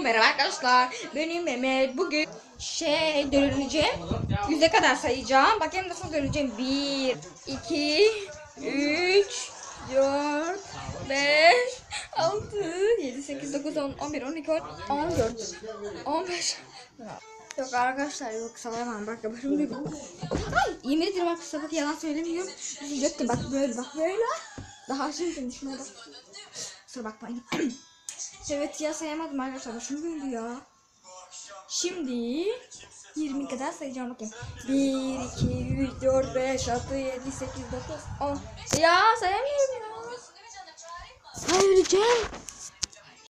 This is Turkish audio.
merhaba arkadaşlar. Benim Mehmet. Bugün döneceğim. 100'e kadar sayacağım. Bakayım nasıl döneceğim. 1, 2, 3, 4, 5, 6, 7, 8, 9, 10, 11, 12, 14, 15. Yok arkadaşlar, yok sayamam. Bak başım duydu. Ay, yemin ederim arkadaşlar, bak yalan söylemiyorum. Üzülecektim, bak böyle. Daha şimdi şuna bak. Kusura bakmayın. Evet ya, sayamadım arkadaşlar, başım döndü ya. Şimdi 20 kadar sayacağım, bakayım. 1, 2, 3, 4, 5, 6, 7, 8, 9, 10. Ya sayamıyorum ya. Sayacağım.